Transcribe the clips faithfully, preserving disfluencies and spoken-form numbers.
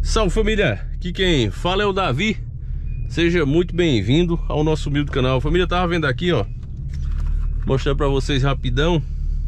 Salve família, aqui quem fala é o Davi. Seja muito bem-vindo ao nosso humilde canal. A família tava vendo aqui, ó, mostrar pra vocês rapidão.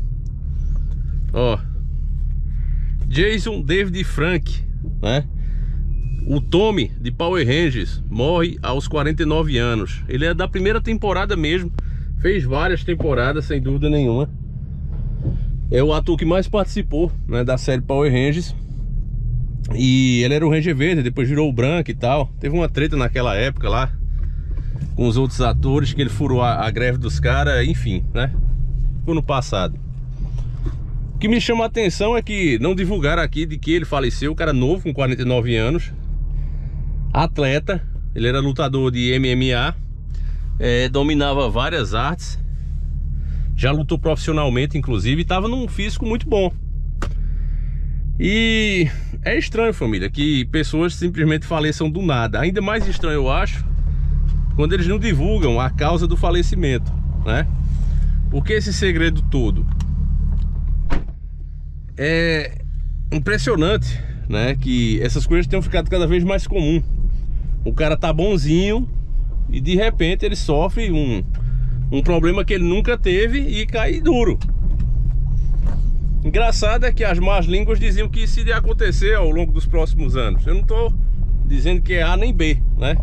Ó, Jason David Frank, né? O Tommy de Power Rangers morre aos quarenta e nove anos. Ele é da primeira temporada mesmo. Fez várias temporadas, sem dúvida nenhuma. É o ator que mais participou, né, da série Power Rangers. E ele era o Ranger Verde, depois virou o branco e tal. Teve uma treta naquela época lá com os outros atores, que ele furou a, a greve dos caras, enfim, né? Ficou no passado. O que me chama a atenção é que não divulgaram aqui de que ele faleceu. O cara novo, com quarenta e nove anos, atleta. Ele era lutador de M M A, é, dominava várias artes, já lutou profissionalmente inclusive, e estava num físico muito bom. E é estranho, família, que pessoas simplesmente faleçam do nada. Ainda mais estranho eu acho quando eles não divulgam a causa do falecimento, né? Porque esse segredo todo é impressionante, né? Que essas coisas tenham ficado cada vez mais comum. O cara tá bonzinho e de repente ele sofre um, um problema que ele nunca teve e cai duro. Engraçado é que as más línguas diziam que isso iria acontecer ao longo dos próximos anos. Eu não tô dizendo que é A nem B, né?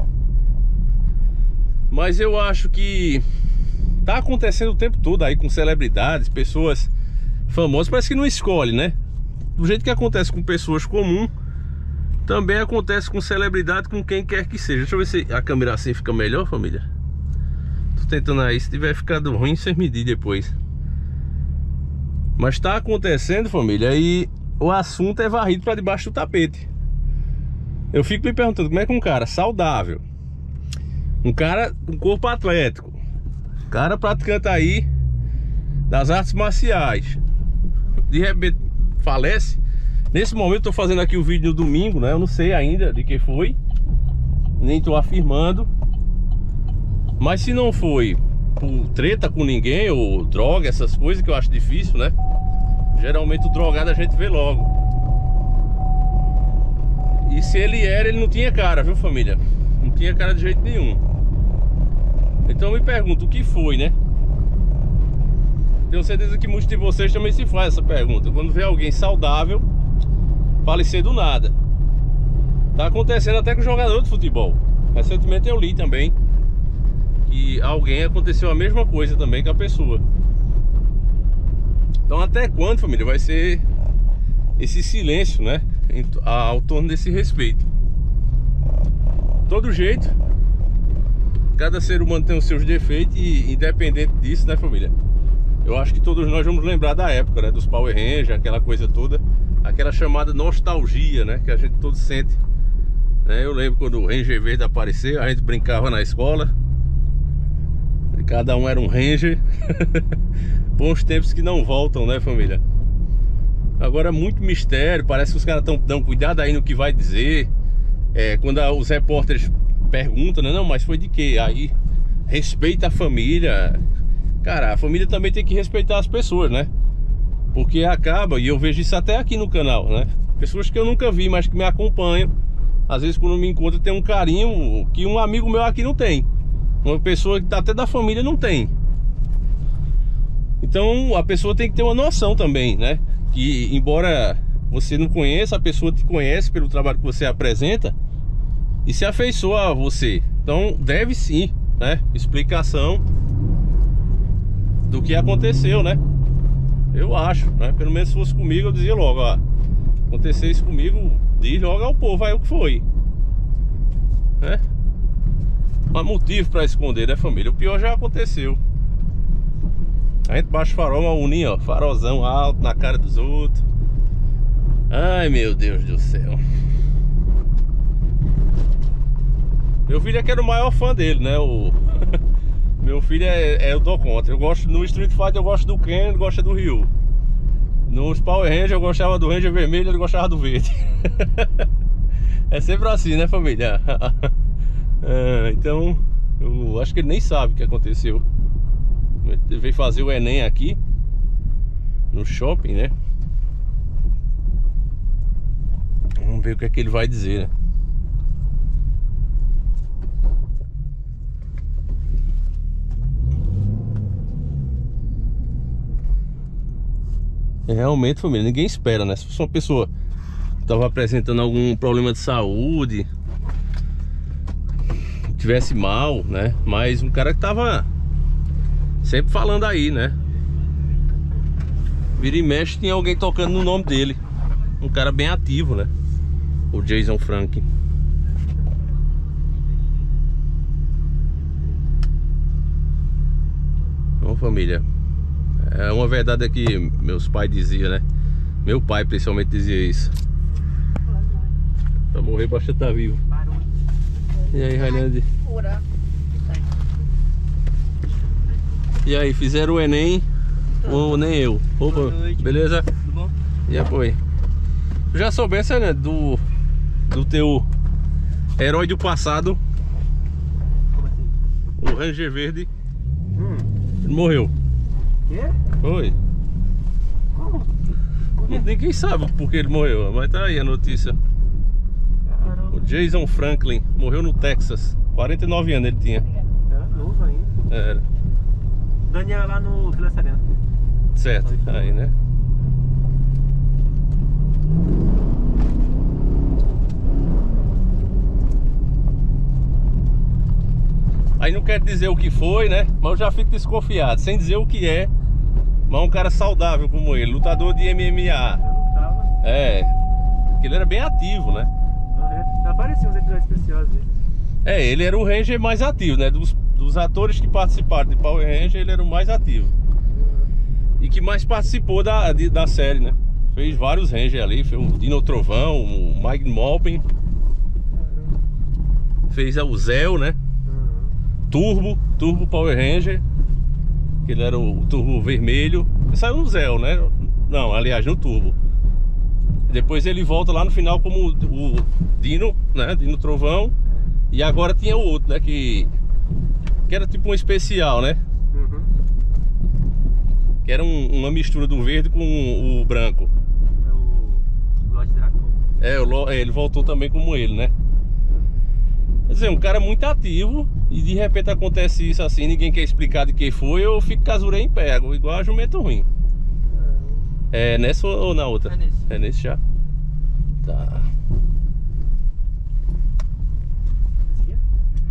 Mas eu acho que tá acontecendo o tempo todo aí com celebridades, pessoas famosas. Parece que não escolhe, né? Do jeito que acontece com pessoas comuns, também acontece com celebridade, com quem quer que seja. Deixa eu ver se a câmera assim fica melhor, família. Tô tentando aí, se tiver ficado ruim, vocês medir depois. Mas tá acontecendo, família, e o assunto é varrido para debaixo do tapete. Eu fico me perguntando como é que um cara saudável, um cara com corpo atlético, um cara praticante aí das artes marciais, de repente falece. Nesse momento eu tô fazendo aqui o vídeo no domingo, né? Eu não sei ainda de que foi, nem tô afirmando. Mas se não foi por treta com ninguém ou droga, essas coisas que eu acho difícil, né? Geralmente o drogado a gente vê logo. E se ele era, ele não tinha cara, viu, família? Não tinha cara de jeito nenhum. Então eu me pergunto, o que foi, né? Tenho certeza que muitos de vocês também se fazem essa pergunta. Quando vê alguém saudável falecer do nada. Tá acontecendo até com jogador de futebol. Recentemente eu li também que alguém aconteceu a mesma coisa também com a pessoa. Então até quando, família, vai ser esse silêncio, né, ao torno desse respeito? Todo jeito, cada ser humano tem os seus defeitos e independente disso, né, família, eu acho que todos nós vamos lembrar da época, né, dos Power Rangers, aquela coisa toda, aquela chamada nostalgia, né, que a gente todos sente, né? Eu lembro quando o Ranger Verde apareceu, a gente brincava na escola, cada um era um Ranger. Bons tempos que não voltam, né, família? Agora é muito mistério. Parece que os caras estão dando cuidado aí no que vai dizer. É, quando a, os repórteres perguntam, né? Não, mas foi de quê? Aí respeita a família. Cara, a família também tem que respeitar as pessoas, né? Porque acaba, e eu vejo isso até aqui no canal, né? Pessoas que eu nunca vi, mas que me acompanham. Às vezes quando me encontro tem um carinho que um amigo meu aqui não tem. Uma pessoa que tá até da família não tem. Então a pessoa tem que ter uma noção também, né? Que embora você não conheça, a pessoa te conhece pelo trabalho que você apresenta e se afeiçoa a você. Então deve sim, né? Explicação do que aconteceu, né? Eu acho, né? Pelo menos se fosse comigo eu dizia logo, ó, aconteceu isso comigo, diz logo ao povo aí o que foi, né? Não há motivo pra esconder, né, família? O pior já aconteceu. A gente baixa o farol, uma uninha, ó, farolzão alto na cara dos outros. Ai, meu Deus do céu. Meu filho é que era o maior fã dele, né? O... Meu filho é, é eu tô contra. Eu gosto no Street Fighter, eu gosto do Ken, ele gosta do Ryu. Nos Power Rangers eu gostava do Ranger vermelho, ele gostava do verde. É sempre assim, né, família? Ah, então, eu acho que ele nem sabe o que aconteceu. Ele veio fazer o Enem aqui no shopping, né? Vamos ver o que é que ele vai dizer, né? Realmente, família, ninguém espera, né? Se fosse uma pessoa que tava apresentando algum problema de saúde, tivesse mal, né? Mas um cara que tava sempre falando aí, né? Vira e mexe, tinha alguém tocando no nome dele. Um cara bem ativo, né? O Jason Franklin. Bom, família, é uma verdade que meus pais diziam, né? Meu pai principalmente dizia isso. Pra morrer basta estar vivo. E aí, Railândia? E aí, fizeram o Enem? Ou nem eu? Opa, beleza? Tudo bom? E apoio? Tu já soubesse, né? Do, do teu herói do passado. Como assim? O Ranger Verde. Hum. Ele morreu. Quê? Foi. Como? Ninguém sabe por que ele morreu, mas tá aí a notícia. Caramba. O Jason Franklin morreu no Texas. quarenta e nove anos ele tinha. Era novo ainda. Era. Daniel lá no Vila Serena. Certo, aí, né? Aí não quer dizer o que foi, né? Mas eu já fico desconfiado, sem dizer o que é. Mas um cara saudável como ele, lutador de M M A. Eu tava. É, porque ele era bem ativo, né? Uhum. Apareciam uns episódios especiais dele. É, ele era o Ranger mais ativo, né? Dos, dos atores que participaram de Power Ranger, ele era o mais ativo. E que mais participou da, de, da série, né? Fez vários Ranger ali, fez o Dino Trovão, o Mike Malpin. Fez o Zell, né? Turbo, Turbo Power Ranger, que ele era o Turbo vermelho. Ele saiu no Zell, né? Não, aliás, no Turbo. Depois ele volta lá no final como o, o Dino, né? Dino Trovão. E agora tinha o outro, né? Que, que era tipo um especial, né? Uhum. Que era um, uma mistura do verde com o, o branco. É o Lorde Dracon. É, o Lo- ele voltou também como ele, né? Quer dizer, um cara muito ativo. E de repente acontece isso assim, ninguém quer explicar de quem foi. Eu fico casurei em pé, igual a jumento ruim. É nessa ou na outra? É nesse. É nesse já? Tá. Esse aqui?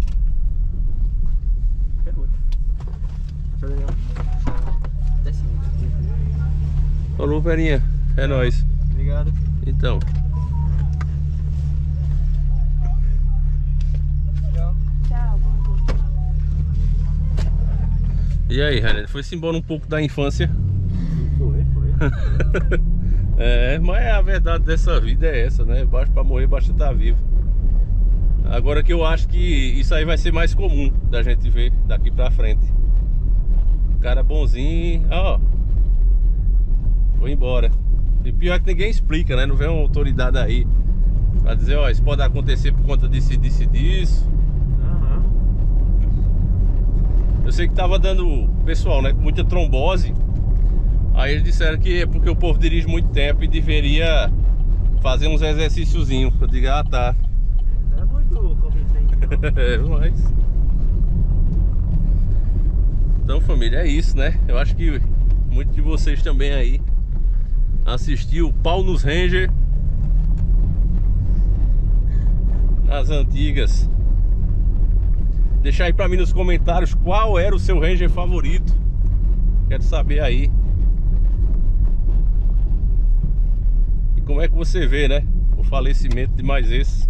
Quero outro. Tchau, Daniel. Até sim. Falou, Perinha. É nóis. Obrigado. Então. Tchau. Tchau. E aí, Renan? Foi-se embora um pouco da infância. Foi, foi. É, mas a verdade dessa vida é essa, né? Basta pra morrer, basta estar vivo. Agora que eu acho que isso aí vai ser mais comum da gente ver daqui pra frente. Cara bonzinho, ó, foi embora. E pior é que ninguém explica, né? Não vem uma autoridade aí pra dizer, ó, isso pode acontecer por conta disso, disso e disso. Aham. Eu sei que tava dando, pessoal, né, com muita trombose. Aí eles disseram que é porque o povo dirige muito tempo e deveria fazer uns exercíciozinhos. Eu digo, ah, tá. Não é muito convincente, não. É, mas... Então, família, é isso, né? Eu acho que muitos de vocês também aí assistiu Pau nos Ranger nas antigas. Deixa aí pra mim nos comentários qual era o seu Ranger favorito. Quero saber aí. E como é que você vê, né, o falecimento de mais esse.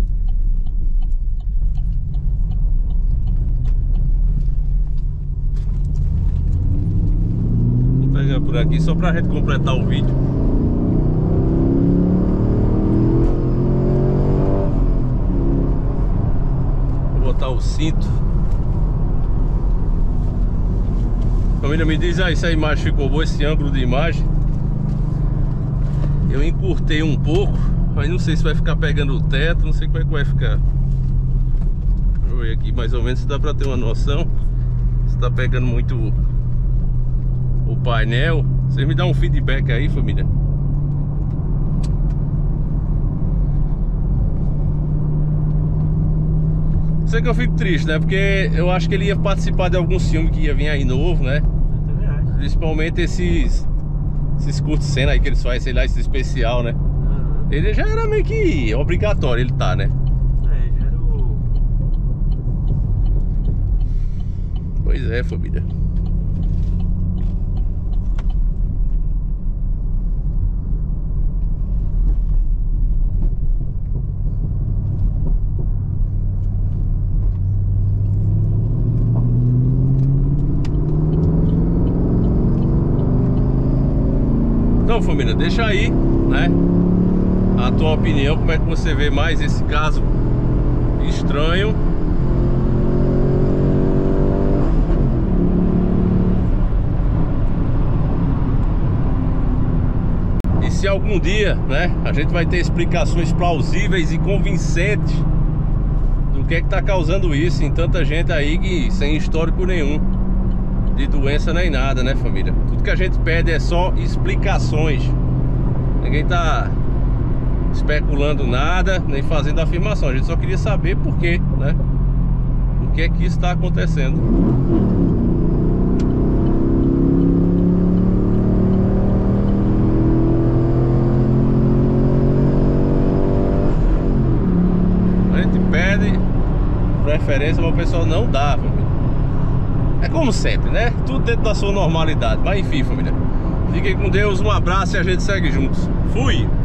Vou pegar por aqui só pra gente completar o vídeo. Vou botar o cinto. Família, me diz aí se a imagem ficou boa, esse ângulo de imagem. Eu encurtei um pouco, mas não sei se vai ficar pegando o teto, não sei como é que vai ficar. Deixa eu ver aqui mais ou menos se dá pra ter uma noção. Se tá pegando muito o, o painel. Vocês me dão um feedback aí, família. Sei que eu fico triste, né? Porque eu acho que ele ia participar de algum filme que ia vir aí novo, né? Eu também acho. Principalmente esses Esses curtos cena aí que eles fazem, sei lá, esse especial, né? Uhum. Ele já era meio que obrigatório, ele tá, né? É, já era o... Pois é, família. Então, família, deixa aí, né, a tua opinião, como é que você vê mais esse caso estranho. E se algum dia, né, a gente vai ter explicações plausíveis e convincentes do que é que tá causando isso em tanta gente aí que sem histórico nenhum de doença nem nada, né, família? Tudo que a gente pede é só explicações. Ninguém tá especulando nada, nem fazendo afirmação. A gente só queria saber por quê, né? Por que é que isso está acontecendo. A gente pede preferência, mas o pessoal não dá, família. É como sempre, né? Tudo dentro da sua normalidade. Mas enfim, família, fiquem com Deus, um abraço e a gente segue juntos. Fui!